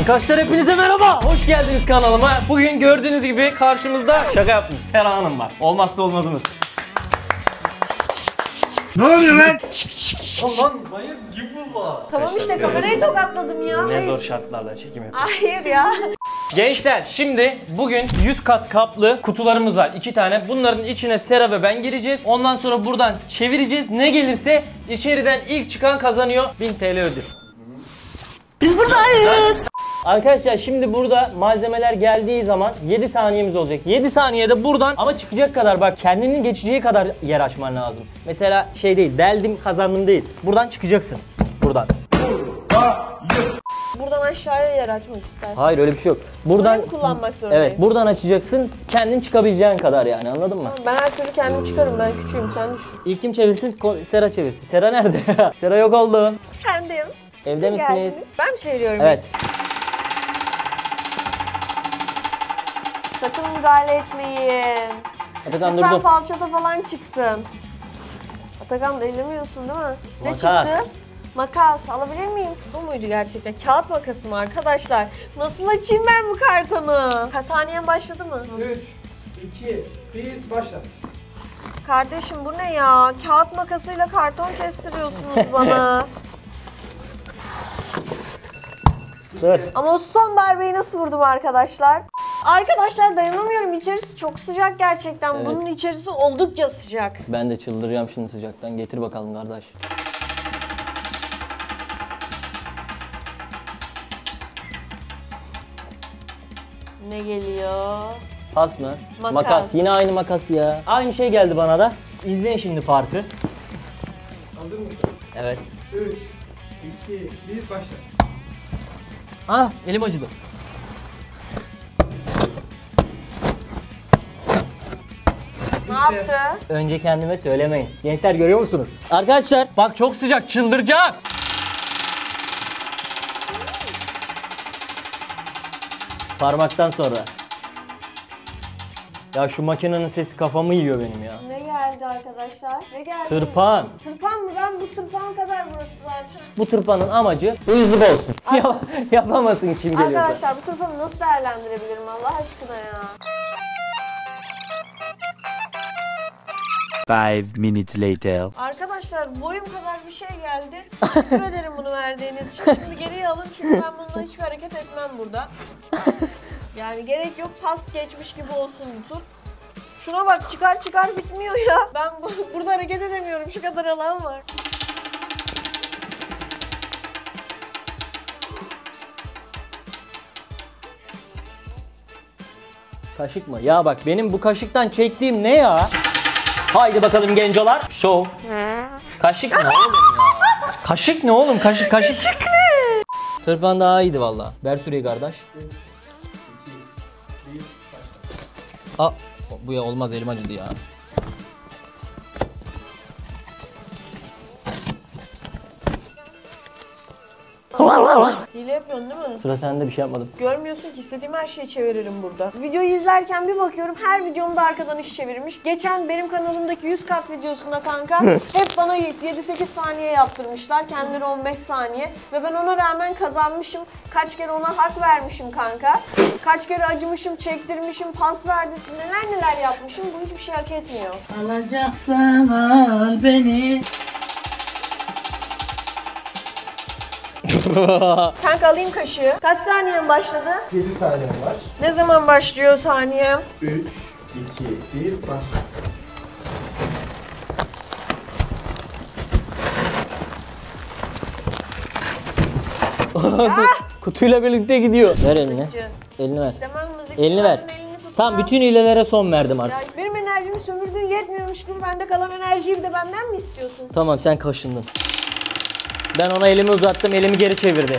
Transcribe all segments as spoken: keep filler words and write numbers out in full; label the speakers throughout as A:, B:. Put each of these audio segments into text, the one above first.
A: Arkadaşlar hepinize merhaba. Hoş geldiniz kanalıma. Bugün gördüğünüz gibi karşımızda şaka yaptım. Sera Hanım var. Olmazsa olmazımız.
B: Ne oluyor lan?
A: Aman hayır gimbal.
C: Tamam işte kamerayı tokatladım ya.
A: Ne zor şartlarda çekim yapıyorum.
C: Hayır ya.
A: Gençler şimdi bugün yüz kat kaplı kutularımız var. iki tane. Bunların içine Sera ve ben gireceğiz. Ondan sonra buradan çevireceğiz. Ne gelirse içeriden ilk çıkan kazanıyor. bin T L ödül.
C: Biz buradayız.
A: Arkadaşlar şimdi burada malzemeler geldiği zaman yedi saniyemiz olacak. yedi saniyede buradan ama çıkacak kadar bak kendinin geçeceği kadar yer açman lazım. Mesela şey değil, deldim kazandım değil. Buradan çıkacaksın. Buradan.
C: Buradan aşağıya yer açmak istersin.
A: Hayır öyle bir şey yok. Buradan
C: Burayı kullanmak zorundayım.
A: Evet, buradan açacaksın. Kendin çıkabileceğin kadar yani, anladın mı?
C: Ben her türlü kendim çıkarım. Ben küçüğüm, sen düşün.
A: İlk kim çevirsin? Ko- Sera çevirsin. Sera nerede? Sera yok oldu.
C: Efendim.
A: Evde
C: Siz
A: misiniz?
C: geldiniz. Ben mi çeviriyorum?
A: Evet.
C: Sakın müdahale etmeyin.
A: Atakan
C: Lütfen
A: durdu.
C: falçata falan çıksın. Atakan da ellemiyorsun değil mi? Ne
A: Makas.
C: çıktı? Makas. Alabilir miyim? Bu muydu gerçekten? Kağıt makası mı arkadaşlar? Nasıl açayım ben bu kartonu? Kaç saniyen başladı mı?
B: üç, iki, bir, başla.
C: Kardeşim bu ne ya? Kağıt makasıyla karton kestiriyorsunuz bana.
A: Dur.
C: Ama o son darbeyi nasıl vurdum arkadaşlar? Arkadaşlar dayanamıyorum. İçerisi çok sıcak gerçekten.
A: Evet.
C: Bunun içerisi oldukça sıcak.
A: Ben de çıldıracağım şimdi sıcaktan. Getir bakalım kardeş.
C: Ne geliyor?
A: Pas mı?
C: Makas.
A: Yine aynı makas ya. Aynı şey geldi bana da. İzleyin şimdi farkı.
B: Hazır mısın?
A: Evet.
B: üç, iki, bir, başla.
A: Ah, elim acıdı.
C: Ne yaptı?
A: Önce kendime söylemeyin. Gençler görüyor musunuz? Arkadaşlar bak çok sıcak, çıldıracağım. Parmaktan sonra. Ya şu makinenin sesi kafamı yiyor benim ya.
C: Ne geldi arkadaşlar? Ne geldi?
A: Tırpan.
C: Tırpan mı? Ben bu tırpan kadar burası zaten.
A: Bu tırpanın amacı uyuzluk olsun. Yap- Yapamasın kim geliyorsa.
C: Arkadaşlar bu tırpanı nasıl değerlendirebilirim Allah aşkına ya?
D: Five minutes later.
C: Arkadaşlar boyum kadar bir şey geldi. Teşekkür ederim bunu verdiğiniz için. Şimdi geriye alın çünkü ben bununla hiçbir hareket etmem burada. Yani gerek yok, pas geçmiş gibi olsun bu tur. Şuna bak, çıkar çıkar bitmiyor ya. Ben bu, burada hareket edemiyorum, şu kadar alan var.
A: Kaşık mı? Ya bak benim bu kaşıktan çektiğim ne ya? Haydi bakalım gencolar. Show. Kaşık ne oğlum ya? Kaşık ne oğlum? Kaşık kaşık. Kaşık ne? Tırpan daha iyiydi valla. Ver süreyi kardeş. Aa, bu ya olmaz, elim acıdı ya.
C: Hile yapıyorsun değil mi?
A: Sıra sende, bir şey yapmadım.
C: Görmüyorsun ki istediğim her şeyi çeviririm burada. Videoyu izlerken bir bakıyorum her videomda arkadan iş çevirmiş. Geçen benim kanalımdaki yüz kat videosunda kanka hep bana yedi sekiz saniye yaptırmışlar. Kendileri on beş saniye. Ve ben ona rağmen kazanmışım. Kaç kere ona hak vermişim kanka. Kaç kere acımışım, çektirmişim, pas verdim. Neler neler yapmışım. Bu hiçbir şey hak etmiyor.
E: Alacaksan al beni.
C: Kanka alayım kaşığı. Kaç saniyen başladı?
B: yedi saniyen var.
C: Ne zaman başlıyor saniyem?
B: üç, iki, bir, başla.
A: Kutuyla birlikte gidiyor. Ver elini. Elini ver.
C: İstemem mızık.
A: Elini ver.
C: Elini tutma.
A: Tamam, bütün hilelere son verdim
C: Ya
A: artık.
C: benim enerjimi sömürdüğün yetmiyormuş gibi bende kalan enerjiyi bir de benden mi istiyorsun?
A: Tamam, sen kaşındın. Ben ona elimi uzattım, elimi geri çevirdi.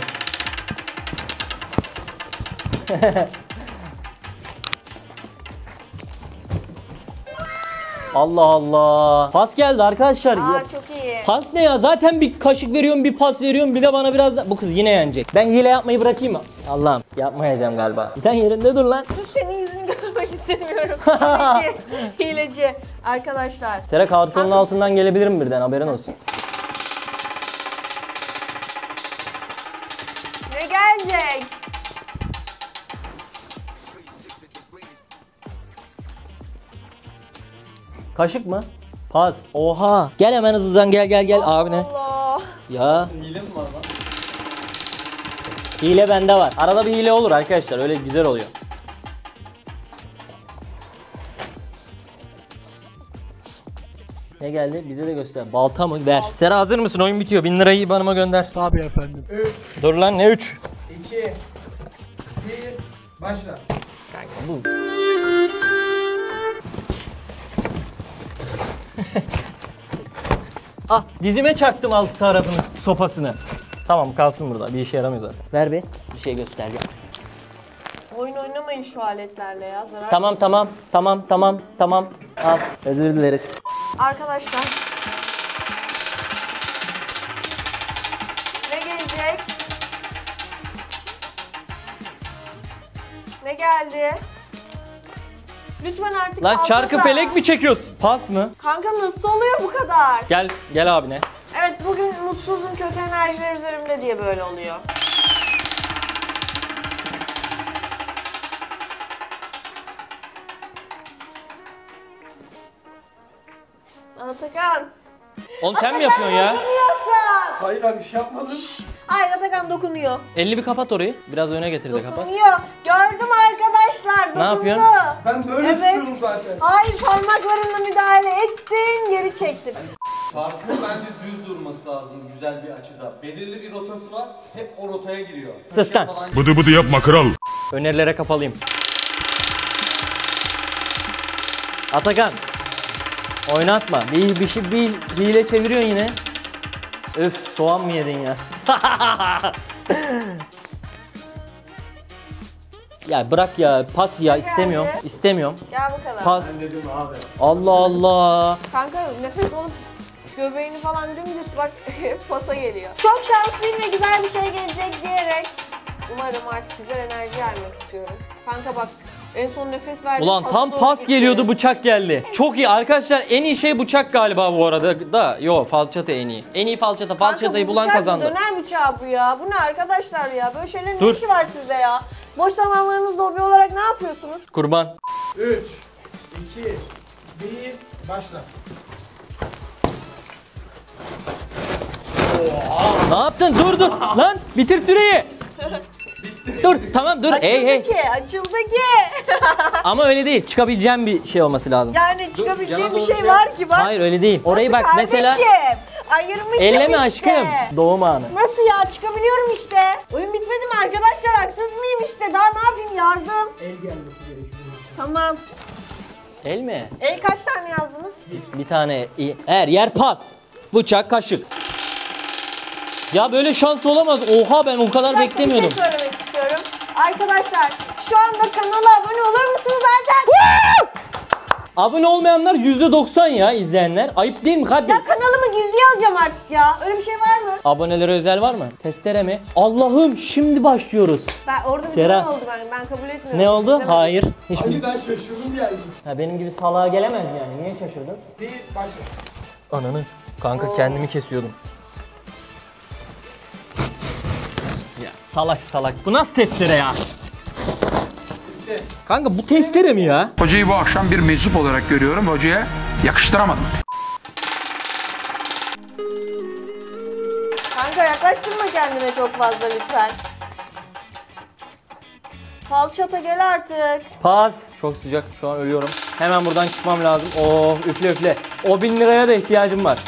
A: Allah Allah. Pas geldi arkadaşlar.
C: Aa
A: Ya-
C: çok iyi.
A: Pas ne ya? Zaten bir kaşık veriyorum, bir pas veriyorum, bir de bana biraz da... Bu kız yine yenecek. Ben hile yapmayı bırakayım mı? Allah'ım, yapmayacağım galiba. Sen yerinde dur lan.
C: Sus, senin yüzünü görmek istemiyorum. Hileci. Hileci. Arkadaşlar.
A: Sera kartonun altından gelebilirim birden, haberin olsun.
C: Ne gelecek?
A: Kaşık mı? Pas. Oha. Gel hemen hızlıdan gel gel gel abine.
C: Allah.
A: Ya.
B: Hile mi var lan?
A: Hile bende var. Arada bir hile olur arkadaşlar. Öyle güzel oluyor. Ne geldi? Bize de göster. Balta mı? Ver. Sera hazır mısın? Oyun bitiyor. Bin lirayı IBAN'ıma gönder.
B: Tabii efendim. üç,
A: Dur lan ne üç?
B: iki, bir, başla.
A: Bu. Ah dizime çaktım alt tarafını sopasını. Tamam kalsın burada. Bir işe yaramıyor zaten. Ver bir. Bir şey göstereceğim.
C: Oyun oynamayın şu aletlerle ya. Zarar.
A: Tamam tamam tamam tamam tamam. Al. Özür dileriz.
C: Arkadaşlar. Ne gelecek? Ne geldi? Lütfen artık
A: Lan
C: kalkın
A: çarkı
C: da.
A: felek mi çekiyorsun? Pas mı?
C: Kanka nasıl oluyor bu kadar?
A: Gel gel abine.
C: Evet bugün mutsuzum, kötü enerjiler üzerimde diye böyle oluyor. Atakan.
A: Oğlum sen mi yapıyorsun ya?
C: Dokunuyorsun.
B: Hayır abi bir şey yapmadım.
C: Hayır Atakan dokunuyor.
A: Elini bir kapat orayı. Biraz öne getir de kapat.
C: Dokunuyor. Gördüm arkadaşlar. Dokundu.
A: Ne yapıyorsun?
B: Ben böyle
C: Evet.
B: tutuyorum zaten.
C: Hayır parmaklarımla müdahale ettin, geri çektim.
F: Çarkın bence düz durması lazım güzel bir açıda. Belirli bir rotası var, hep o rotaya giriyor.
A: Sus lan.
F: Falan-
G: Bıdı bıdı yapma kral.
A: Önerilere kapalıyım. Atakan. Oynatma. Bir, bir şey bir hile çeviriyorsun yine. Öf soğan mı yedin ya? Ya bırak ya pas ya istemiyorum.
C: geldi?
A: İstemiyorum.
C: Gel bakalım.
A: Pas.
B: Ben dedim abi.
A: Allah Allah.
C: Kanka nefes alıp göbeğini falan dümdüz bak pasa geliyor. Çok şanslıyım ve güzel bir şey gelecek diyerek umarım artık güzel enerji vermek istiyorum. Kanka bak en son nefes verdiğim
A: Ulan
C: pasa
A: tam
C: doğru
A: pas
C: gitti.
A: geliyordu bıçak geldi. Çok iyi arkadaşlar en iyi şey bıçak galiba bu arada da. Yo falçata en iyi. En iyi falçata.
C: Kanka,
A: Falçatayı
C: bu
A: bulan
C: bıçak mı?
A: kazandı.
C: Döner bıçağı bu ya. Bu ne arkadaşlar ya? Böyle şeylerin
A: Dur.
C: ne işi var sizde ya? Boş zamanlarınızda hobi olarak ne yapıyorsunuz?
A: Kurban.
B: üç, iki, bir, başla.
A: Ne yaptın? Dur dur. Lan bitir süreyi. Dur tamam dur. Hey hey.
C: Açıldı ki, açıldı ki.
A: Ama öyle değil. Çıkabileceğim bir şey olması lazım.
C: Yani çıkabileceğim
F: yana
C: bir
F: doğru
C: şey
F: gel.
C: var ki bak.
A: Hayır öyle değil. Orayı bak
C: Nasıl
A: mesela
C: kardeşim? Ayırmışım
A: elleme
C: işte.
A: aşkım. Doğum anı.
C: Nasıl ya? Çıkabiliyorum işte. Oyun bitmedi mi arkadaşlar? Haksız mıyım işte? Daha ne yapayım? Yardım.
B: El gelmesi gerekiyor.
C: Tamam.
A: El mi?
C: El kaç tane yazdınız?
A: Bir tane iyi. Her yer pas. Bıçak kaşık. Ya böyle şans olamaz. Oha ben o kadar
C: Bir dakika,
A: beklemiyordum.
C: Bir şey söylemek istiyorum. Arkadaşlar şu anda kanala abone olur musunuz zaten?
A: Abone olmayanlar yüzde doksan ya izleyenler. Ayıp değil mi Kadir?
C: Ya kanalımı gizliye alacağım artık ya. Öyle bir şey var mı?
A: Abonelere özel var mı? Testere mi? Allah'ım şimdi başlıyoruz.
C: Ben orada bir
A: Sera.
C: durum oldu ben. Ben kabul etmiyorum.
A: Ne oldu?
C: İzlemedim.
A: Hayır. Hiç mi?
B: Ali ben şaşırdım geldim.
A: Ha, benim gibi salağa gelemez yani. Niye şaşırdın?
B: Bir, başla.
A: Ananı. Kanka kendimi kesiyordum. Ya salak salak. Bu nasıl testere ya? Kanka bu testere mi ya?
H: Hocayı bu akşam bir meczup olarak görüyorum. Hocaya yakıştıramadım.
C: Kanka yaklaştırma kendine çok fazla lütfen. Falçata gel artık.
A: Pas. Çok sıcak. Şu an ölüyorum. Hemen buradan çıkmam lazım. Oh üfle üfle. O bin liraya da ihtiyacım var.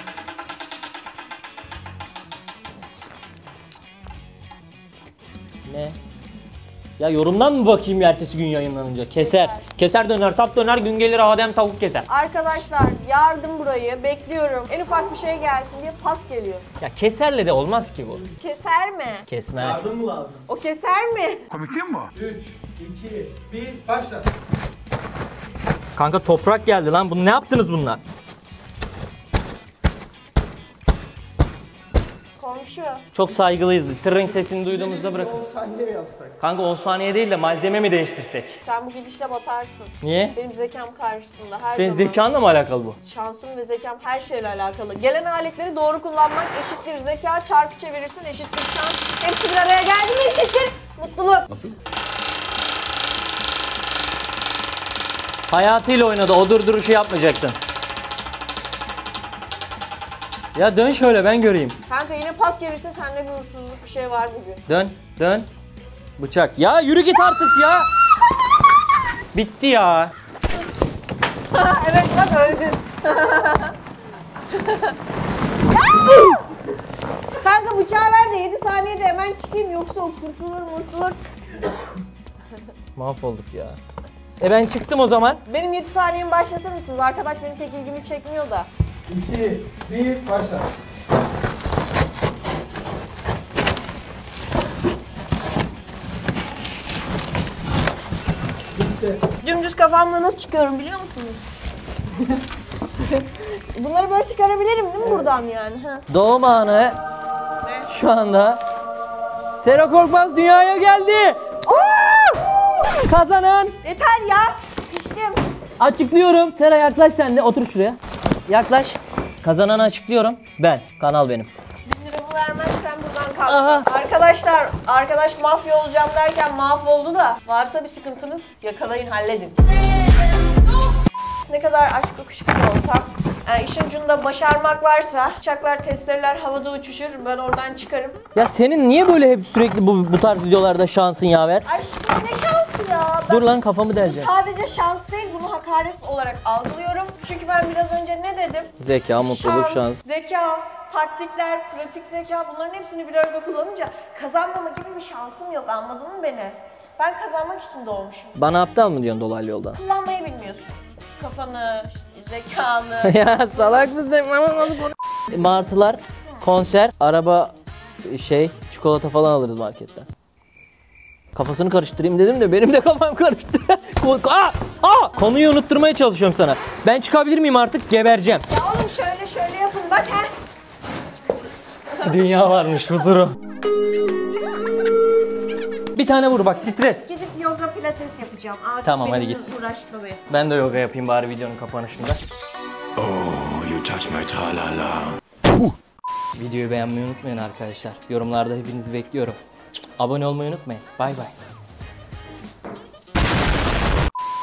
A: Ne? Ya yorumdan mı bakayım ertesi gün yayınlanınca? Keser. Keser döner, tap döner, gün gelir Adem tavuk keser.
C: Arkadaşlar yardım burayı bekliyorum. En ufak bir şey gelsin diye pas geliyor.
A: Ya keserle de olmaz ki bu.
C: Keser mi?
A: Kesmez.
B: Yardım mı lazım?
C: O keser mi?
H: Komik değil mi bu?
B: üç, iki, bir, başla.
A: Kanka toprak geldi lan. Bunu ne yaptınız bunlar?
C: Komşu.
A: Çok saygılıyız. Tırın sesini duyduğumuzda bırakın.
B: on saniye mi yapsak?
A: Kanka on saniye değil de malzeme mi değiştirsek?
C: Sen bu gidişle batarsın.
A: Niye?
C: Benim zekam karşısında her
A: Senin
C: zaman.
A: zekanla mı alakalı bu?
C: Şansım ve zekam her şeyle alakalı. Gelen aletleri doğru kullanmak eşittir zeka, çarpı çevirirsin eşittir şans. Hepsi bir araya geldi mi eşittir mutluluk.
A: Nasıl? Hayatıyla oynadı. O durduruşu yapmayacaktın. Ya dön şöyle ben göreyim.
C: Kanka yine pas gelirse sende bir uğursuzluk bir şey var bugün.
A: Dön, dön. Bıçak. Ya yürü git artık ya. Bitti ya.
C: Evet bak öldün. Kanka bıçağı ver de yedi saniyede hemen çıkayım yoksa o kurtulur murtulur.
A: Mahvolduk ya. E ben çıktım o zaman.
C: Benim yedi saniyemi başlatır mısınız? Arkadaş benim pek ilgimi çekmiyor da.
B: iki, bir, başla.
C: Dümdüz kafamla nasıl çıkıyorum biliyor musunuz? Bunları böyle çıkarabilirim değil mi buradan yani? Ha.
A: Doğum anı. Şu anda. Sera Korkmaz dünyaya geldi. Kazanan.
C: Yeter ya. Piştim.
A: Açıklıyorum. Sera yaklaş sen de. Otur şuraya. Yaklaş. Kazananı açıklıyorum. Ben. Kanal benim.
C: bin liramı vermezsen buradan kalk.
A: Aha.
C: Arkadaşlar, arkadaş mafya olacağım derken mahvoldu da. Varsa bir sıkıntınız yakalayın halledin. Ne kadar aşkı kuşku olsam, yani işin ucunda başarmak varsa, uçaklar, testereler havada uçuşur, ben oradan çıkarım.
A: Ya senin niye böyle hep sürekli bu, bu tarz videolarda şansın yaver?
C: Aşkım ne şansı ya. Ben
A: Dur lan kafamı
C: bu
A: deleceğim.
C: sadece şans değil, bunu hakaret olarak algılıyorum. Çünkü ben biraz önce ne dedim?
A: Zeka, mutluluk, şans.
C: Zeka, taktikler, pratik zeka bunların hepsini bir arada kullanınca kazanmama gibi bir şansım yok, anladın mı beni? Ben kazanmak için doğmuşum.
A: Bana aptal mı diyorsun dolaylı yoldan?
C: Kullanmayı bilmiyorsun. Kafanı, zekanı.
A: Ya salak mısın? Martılar, konser, araba, şey, çikolata falan alırız marketten. Kafasını karıştırayım dedim de benim de kafam karıştı. Aa! Aa! Konuyu unutturmaya çalışıyorum sana. Ben çıkabilir miyim artık? Gebereceğim.
C: Ya oğlum şöyle şöyle yapın bak ha.
A: Dünya varmış huzuru. Bir tane vur bak stres.
C: Gidip yoga pilates yapacağım. Artık
A: Tamam, hadi
C: benimle
A: git.
C: uğraşma be.
A: Ben de yoga yapayım bari videonun kapanışında.
D: Oh, you touch my tra-la-la.
A: Videoyu beğenmeyi unutmayın arkadaşlar. Yorumlarda hepinizi bekliyorum. Abone olmayı unutmayın. Bay bay.